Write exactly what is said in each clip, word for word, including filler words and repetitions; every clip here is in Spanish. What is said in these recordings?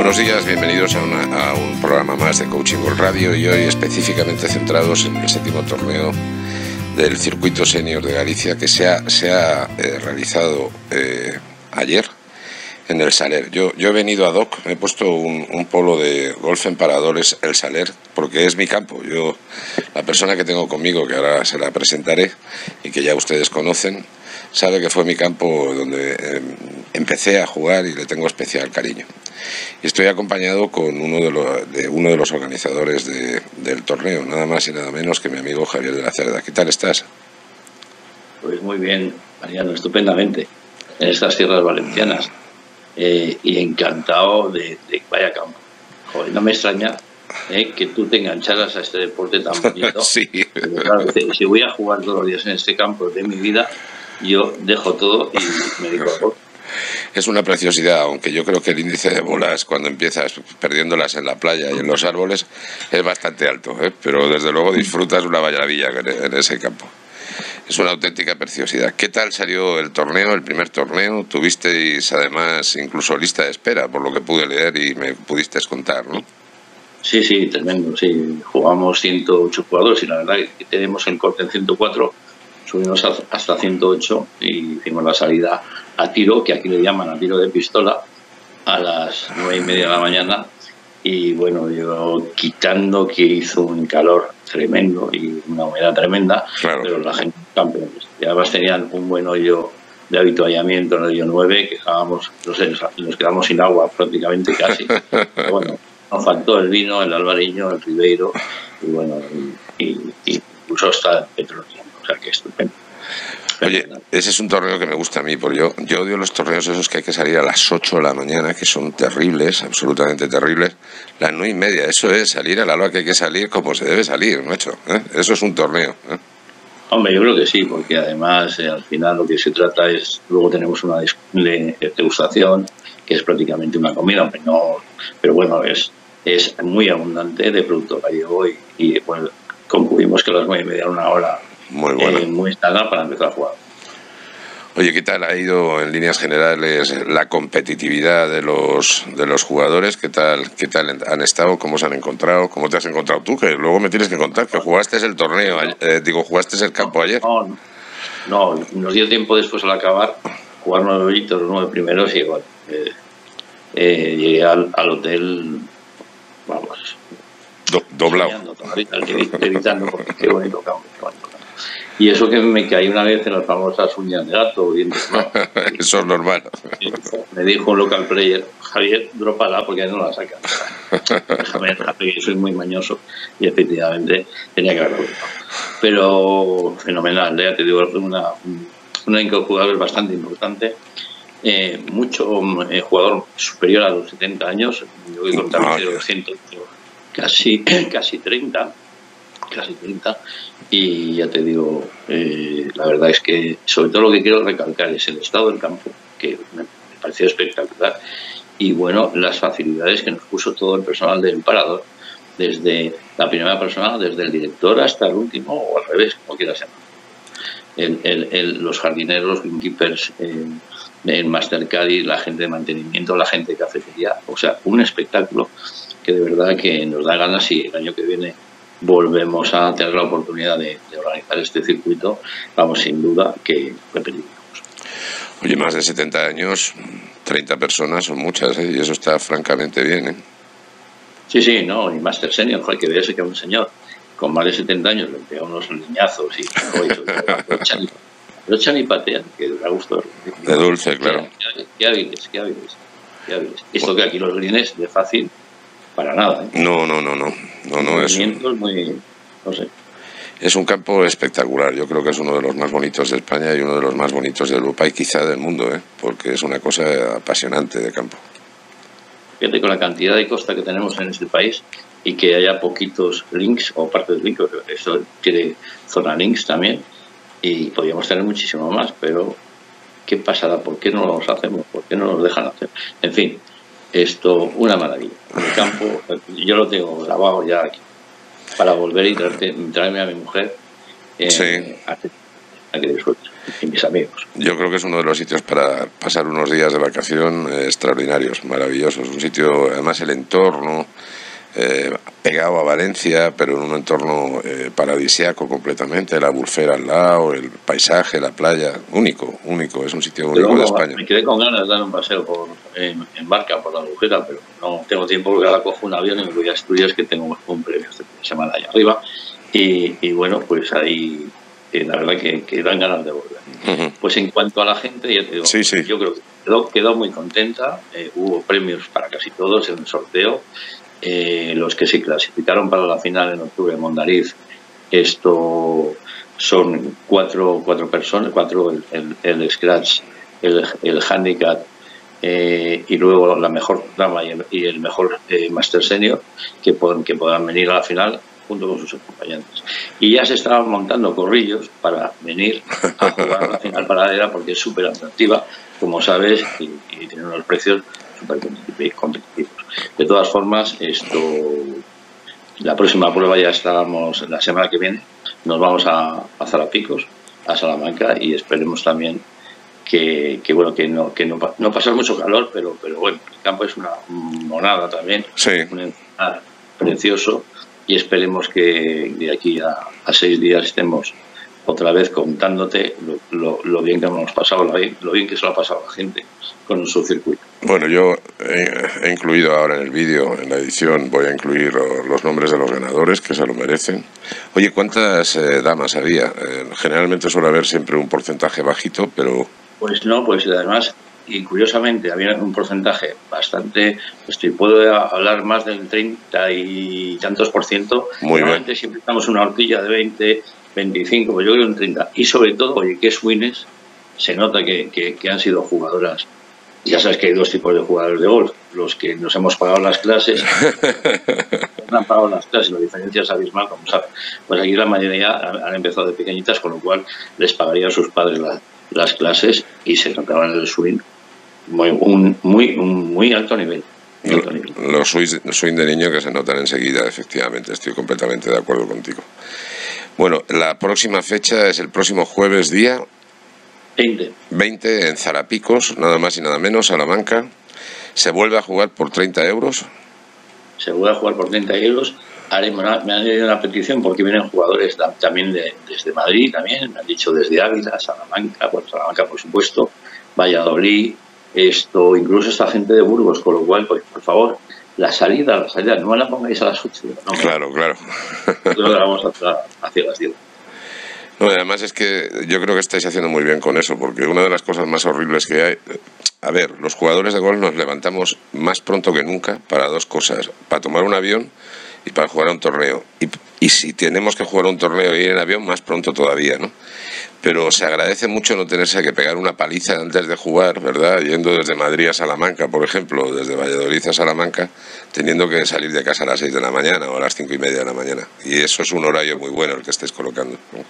Buenos días, bienvenidos a, una, a un programa más de Coaching World Radio y hoy específicamente centrados en el séptimo torneo del circuito senior de Galicia que se ha, se ha eh, realizado eh, ayer en el Saler. Yo, yo he venido ad hoc, me he puesto un, un polo de golf en paradores el Saler porque es mi campo. Yo, la persona que tengo conmigo, que ahora se la presentaré y que ya ustedes conocen, sabe que fue mi campo donde eh, empecé a jugar y le tengo especial cariño. Y estoy acompañado con uno de, lo, de uno de los organizadores de, del torneo, nada más y nada menos que mi amigo Javier de la Cerda. ¿Qué tal estás? Pues muy bien, Mariano, estupendamente, en estas tierras valencianas. Eh, y encantado de, de vaya campo. Joder, no me extraña eh, que tú te engancharas a este deporte tan bonito. Sí. Pero, claro, si voy a jugar todos los días en este campo de mi vida, yo dejo todo y me dedico a golf. Es una preciosidad, aunque yo creo que el índice de bolas cuando empiezas perdiéndolas en la playa y en los árboles es bastante alto, ¿eh? Pero desde luego disfrutas una maravilla en ese campo. Es una auténtica preciosidad. ¿Qué tal salió el torneo, el primer torneo? Tuvisteis además incluso lista de espera, por lo que pude leer y me pudiste contar, ¿no? Sí, sí, tremendo, sí. Jugamos ciento ocho jugadores y la verdad que tenemos el corte en ciento cuatro, subimos hasta ciento ocho y hicimos la salida a tiro, que aquí le llaman a tiro de pistola, a las nueve y media de la mañana. Y bueno, yo quitando que hizo un calor tremendo y una humedad tremenda, claro, pero la gente campeones. Y además tenían un buen hoyo de avituallamiento en el hoyo nueve, que dejábamos, no sé, nos quedamos sin agua prácticamente casi. Pero bueno, nos faltó el vino, el albariño, el ribeiro, y bueno, y, y, y incluso hasta el petróleo. O sea que estupendo. Oye, ese es un torneo que me gusta a mí, porque yo, yo odio los torneos esos que hay que salir a las ocho de la mañana, que son terribles, absolutamente terribles. Las nueve y media, eso es salir a la hora que hay que salir como se debe salir, macho, ¿eh? Eso es un torneo, ¿eh? Hombre, yo creo que sí, porque además eh, al final lo que se trata es, luego tenemos una degustación, que es prácticamente una comida, aunque no, pero bueno, es, es muy abundante de producto gallego y, y bueno, concluimos que a las nueve y media era una hora muy buena, eh, muy estándar para empezar a jugar. Oye, ¿qué tal ha ido en líneas generales la competitividad de los de los jugadores? ¿Qué tal qué tal han estado? ¿Cómo se han encontrado? ¿Cómo te has encontrado tú? Que luego me tienes que contar que jugaste el torneo, eh, digo, jugaste el campo ayer. No, no, no, nos dio tiempo después al acabar jugar nueve hoyitos, los nueve primeros y igual. Eh, eh, llegué al, al hotel, vamos, Do, doblado. Gritando porque qué bonito campo, qué bonito campo. Y eso que me caí una vez en las famosas uñas de gato. Dientes, ¿no? Eso es normal. Me dijo un local player, Javier, dropala porque no la sacan. Déjame, déjame, que soy muy mañoso. Y efectivamente tenía que haberlo dropado. Pero fenomenal, ya te digo, una, una incojugable bastante importante. Eh, mucho eh, jugador superior a los setenta años. Yo voy a contar no, doscientos, casi, casi treinta. Casi treinta. Y ya te digo, eh, la verdad es que sobre todo lo que quiero recalcar es el estado del campo, que me, me pareció espectacular, y bueno, las facilidades que nos puso todo el personal del parador, desde la primera persona, desde el director hasta el último, o al revés, como quieras llamar. El, el, el, los jardineros, los greenkeepers, eh, el Master Caddy, la gente de mantenimiento, la gente de cafetería, o sea, un espectáculo que de verdad que nos da ganas y el año que viene volvemos a tener la oportunidad de, de organizar este circuito, vamos, sin duda que repetiremos. Oye, más de setenta años, treinta personas son muchas, ¿eh? Y eso está francamente bien, ¿eh? Sí, sí, no, y Master Senior, joder, que veas que un señor con más de setenta años le pega unos leñazos y lo echan y patean, que da gusto. De dulce, claro. Qué, qué hábiles, qué hábiles, qué hábiles. Esto que aquí los greens de fácil, para nada, ¿eh? No, no, no, no. No, no es, muy, no sé. Es un campo espectacular. Yo creo que es uno de los más bonitos de España y uno de los más bonitos de Europa y quizá del mundo, ¿eh? Porque es una cosa apasionante de campo. Fíjate, con la cantidad de costa que tenemos en este país y que haya poquitos links o partes de links, eso quiere zona links también, y podríamos tener muchísimo más, pero qué pasada, ¿por qué no los hacemos? ¿Por qué no los dejan hacer? En fin, esto, una maravilla. El campo, yo lo tengo grabado ya aquí, para volver y traerte, traerme a mi mujer. Eh, sí. a, a que disfruten, y mis amigos. Yo creo que es uno de los sitios para pasar unos días de vacación eh, extraordinarios, maravillosos. Un sitio, además el entorno, eh, pegado a Valencia, pero en un entorno eh, paradisíaco completamente, la Albufera al lado, el paisaje, la playa, único, único, es un sitio único de España. Me quedé con ganas de dar un paseo por, en, en barca por la Albufera, pero no tengo tiempo porque ahora cojo un avión y me voy a Asturias, que tengo un premio este fin de semana allá arriba, y, y bueno, pues ahí eh, la verdad que, que dan ganas de volver. Uh-huh. Pues en cuanto a la gente, ya te digo, sí, sí. yo creo que quedó, quedó muy contenta, eh, hubo premios para casi todos en el sorteo. Eh, los que se clasificaron para la final en octubre en Mondariz, esto son cuatro, cuatro personas, cuatro el, el, el scratch, el, el handicap eh, y luego la mejor dama y el, y el mejor eh, Master Senior que, pod que podrán venir a la final junto con sus acompañantes. Y ya se estaban montando corrillos para venir a jugar a la final paradera porque es súper atractiva, como sabes, y, y tiene unos precios súper competitivos. De todas formas, esto, la próxima prueba ya estábamos, la semana que viene, nos vamos a, a Zarapicos, a Salamanca, y esperemos también que, que bueno, que no, que no, no pasar mucho calor, pero, pero bueno, el campo es una monada también, sí. Un encenar precioso, y esperemos que de aquí a, a seis días estemos otra vez contándote lo, lo, lo bien que hemos pasado, lo bien, lo bien que se lo ha pasado a la gente con su circuito. Bueno, yo he, he incluido ahora en el vídeo, en la edición, voy a incluir los nombres de los ganadores, que se lo merecen. Oye, ¿cuántas eh, damas había? Eh, generalmente suele haber siempre un porcentaje bajito, pero... Pues no, pues además, y curiosamente, había un porcentaje bastante, pues te puedo hablar más del treinta y tantos por ciento. Muy Normalmente bien. siempre estamos una horquilla de veinte, veinticinco, pues yo creo un treinta. Y sobre todo, oye, que es Wines, se nota que, que, que han sido jugadoras. Ya sabes que hay dos tipos de jugadores de golf. Los que nos hemos pagado las clases, no han pagado las clases, la diferencia es abismal, como sabes. Pues aquí la mayoría han empezado de pequeñitas, con lo cual les pagarían a sus padres la, las clases y se notaban el swing muy, un, muy, un muy alto nivel. Muy alto nivel. Los swing de niño que se notan enseguida, efectivamente, estoy completamente de acuerdo contigo. Bueno, la próxima fecha es el próximo jueves día veinte. veinte en Zarapicos, nada más y nada menos, Salamanca. Se vuelve a jugar por treinta euros. Se vuelve a jugar por treinta euros. Haremos una, me han hecho una petición porque vienen jugadores también de, desde Madrid, también me han dicho desde Ávila, Salamanca, bueno, Salamanca por supuesto, Valladolid, esto, incluso esta gente de Burgos, con lo cual, pues por favor, la salida, la salida, no la pongáis a las ocho. No, claro, claro. Nosotros la vamos a hacer hacia las diez. No, además es que yo creo que estáis haciendo muy bien con eso, porque una de las cosas más horribles que hay... A ver, los jugadores de golf nos levantamos más pronto que nunca para dos cosas, para tomar un avión y para jugar a un torneo. Y, y si tenemos que jugar a un torneo y ir en avión, más pronto todavía, ¿no? Pero se agradece mucho no tenerse que pegar una paliza antes de jugar, ¿verdad? Yendo desde Madrid a Salamanca, por ejemplo, desde Valladolid a Salamanca, teniendo que salir de casa a las seis de la mañana o a las cinco y media de la mañana. Y eso es un horario muy bueno el que estés colocando, ¿no?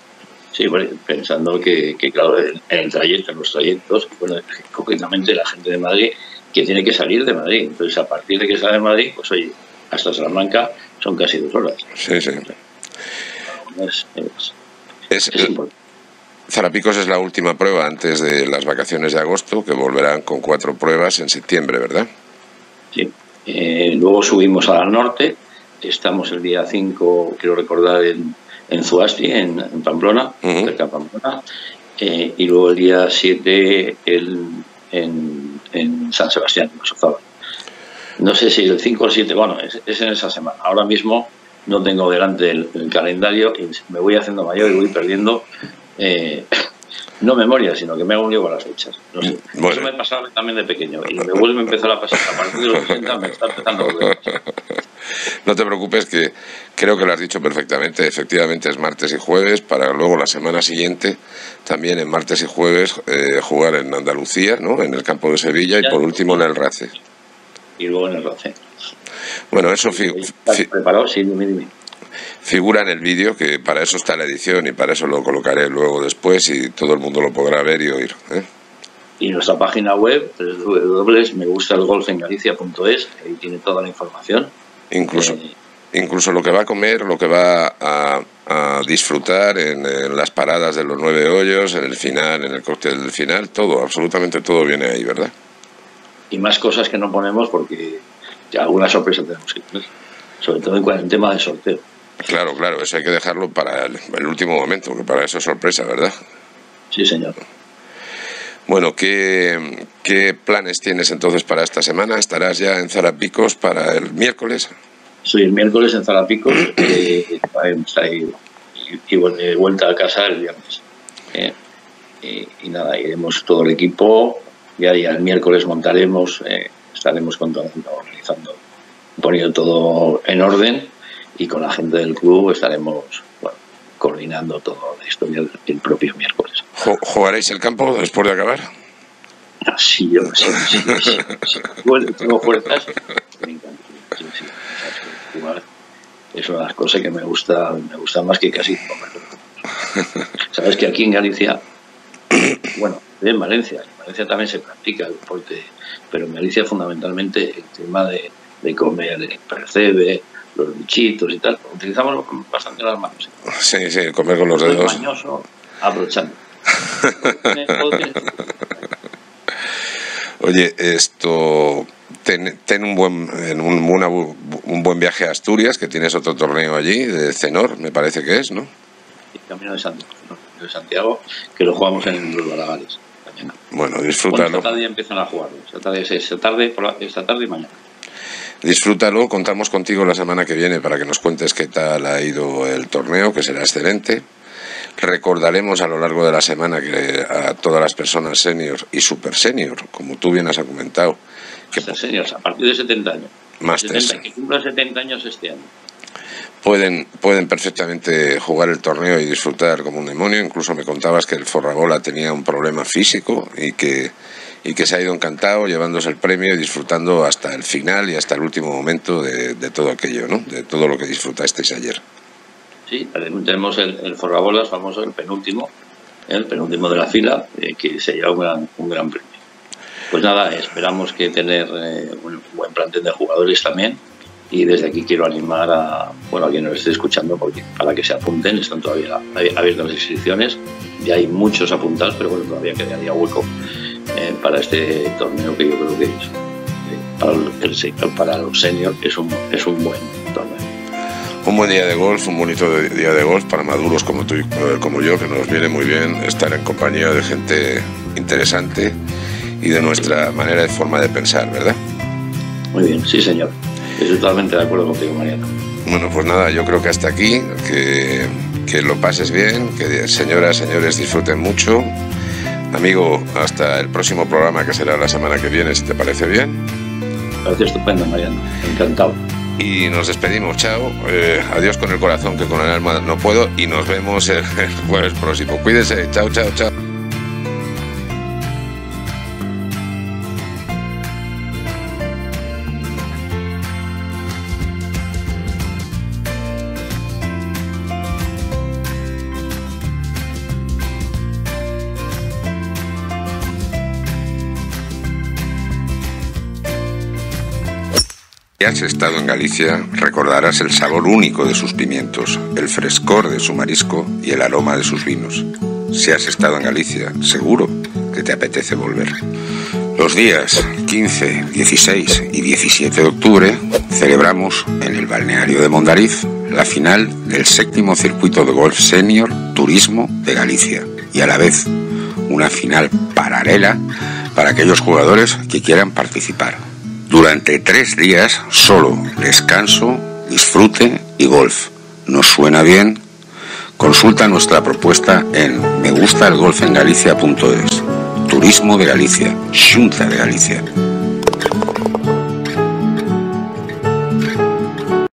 Sí, bueno, pensando que, que, claro, en el trayecto, en los trayectos, bueno, concretamente la gente de Madrid, que tiene que salir de Madrid. Entonces, a partir de que sale de Madrid, pues oye, hasta Salamanca son casi dos horas. Sí, sí. Es, es, es, es importante. Zarapicos es la última prueba antes de las vacaciones de agosto, que volverán con cuatro pruebas en septiembre, ¿verdad? Sí. Eh, luego subimos al norte, estamos el día cinco, quiero recordar, en... en Zuasti, en, en Pamplona, uh-huh. cerca de Pamplona, eh, y luego el día siete el, en, en San Sebastián, en Sozaba. No sé si el cinco o el siete, bueno, es, es en esa semana. Ahora mismo no tengo delante el, el calendario y me voy haciendo mayor y voy perdiendo, eh, no memoria, sino que me hago un lío con las fechas. No sé. Bueno. Eso me pasaba también de pequeño y me vuelve a empezar a pasar. A partir de los sesenta me está empezando a volver a pasar. No te preocupes, que creo que lo has dicho perfectamente. Efectivamente es martes y jueves, para luego la semana siguiente, también en martes y jueves, eh, jugar en Andalucía, ¿no? En el campo de Sevilla, y por último en el RACE. Y luego en el RACE. Bueno, eso fi fi preparado, sí, dime, dime. Figura en el vídeo, que para eso está la edición y para eso lo colocaré luego después y todo el mundo lo podrá ver y oír, ¿eh? Y nuestra página web, doble u doble u doble u punto me gusta el golf en galicia punto es, ahí tiene toda la información. Incluso, eh, incluso lo que va a comer, lo que va a, a disfrutar en, en las paradas de los nueve hoyos, en el final, en el cóctel del final, todo, absolutamente todo viene ahí, ¿verdad? Y más cosas que no ponemos porque ya alguna sorpresa tenemos que tener, sobre todo en el tema del sorteo. Claro, claro, eso hay que dejarlo para el, el último momento, que para eso es sorpresa, ¿verdad? Sí, señor. Bueno, ¿qué, qué planes tienes entonces para esta semana? ¿Estarás ya en Zarapicos para el miércoles? Soy el miércoles en Zarapicos eh, y, y, y vuelta a casa el viernes. Eh, y, y nada, iremos todo el equipo, ya, ya el miércoles montaremos, eh, estaremos organizando, poniendo todo en orden y con la gente del club estaremos, bueno, coordinando toda la historia el propio miércoles. ¿Jugaréis el campo después de acabar? Sí, yo sí, sí, sí, sí, sí. Bueno, tengo fuerzas, me encanta. Sí, sí, jugar es una de las cosas que me gusta, me gusta más que casi comer. Sabes que aquí en Galicia, bueno, en Valencia, en Valencia también se practica el deporte, pero en Galicia fundamentalmente el tema de, de comer el percebe, los bichitos y tal, utilizamos bastante las manos. Sí, sí, comer con los dedos. Mañoso, abrochando. Oye, esto, ten, ten un buen en un, una, un buen viaje a Asturias, que tienes otro torneo allí, de Cenor, me parece que es, ¿no? El Camino de Santiago, ¿no? de Santiago, que lo jugamos en los Balagares mañana. Bueno, disfrútalo. Bueno, esta tarde ya empiezan a jugarlo, esta tarde, esta tarde, por la, esta tarde y mañana. Disfrútalo, contamos contigo la semana que viene para que nos cuentes qué tal ha ido el torneo, que será excelente. Recordaremos a lo largo de la semana que a todas las personas senior y super senior, como tú bien has comentado, que Master seniors a partir de setenta años. Master, setenta, que cumpla setenta años este año. Pueden, pueden perfectamente jugar el torneo y disfrutar como un demonio. Incluso me contabas que el Forrabola tenía un problema físico y que, y que se ha ido encantado llevándose el premio y disfrutando hasta el final y hasta el último momento de, de todo aquello, ¿no? De todo lo que disfrutasteis ayer. Sí, tenemos el, el Forrabolas famoso, el penúltimo, el penúltimo de la fila, eh, que se lleva un gran, un gran premio. Pues nada, esperamos que tener eh, un buen plantel de jugadores también, y desde aquí quiero animar a, bueno, a quien nos esté escuchando, porque para que se apunten, están todavía abiertas las inscripciones, ya hay muchos apuntados, pero bueno, todavía quedaría hueco eh, para este torneo que yo creo que es, eh, para, el sector, para los seniors es un, es un buen torneo. Un buen día de golf, un bonito día de golf para maduros como tú y como yo, que nos viene muy bien estar en compañía de gente interesante y de nuestra manera de forma de pensar, ¿verdad? Muy bien, sí señor. Estoy totalmente de acuerdo contigo, Mariano. Bueno, pues nada, yo creo que hasta aquí, que, que lo pases bien, que señoras, señores, disfruten mucho. Amigo, hasta el próximo programa, que será la semana que viene, si te parece bien. Me parece estupendo, Mariano. Encantado. Y nos despedimos, chao. Eh, adiós con el corazón, que con el alma no puedo. Y nos vemos el, el jueves próximo. Cuídense, chao, chao, chao. Si has estado en Galicia, recordarás el sabor único de sus pimientos, el frescor de su marisco y el aroma de sus vinos. Si has estado en Galicia, seguro que te apetece volver. Los días quince, dieciséis y diecisiete de octubre celebramos en el balneario de Mondariz la final del séptimo circuito de golf senior Turismo de Galicia y a la vez una final paralela para aquellos jugadores que quieran participar. Durante tres días, solo descanso, disfrute y golf. ¿Nos suena bien? Consulta nuestra propuesta en me gusta el golf en galicia punto es. Turismo de Galicia, Xunta de Galicia.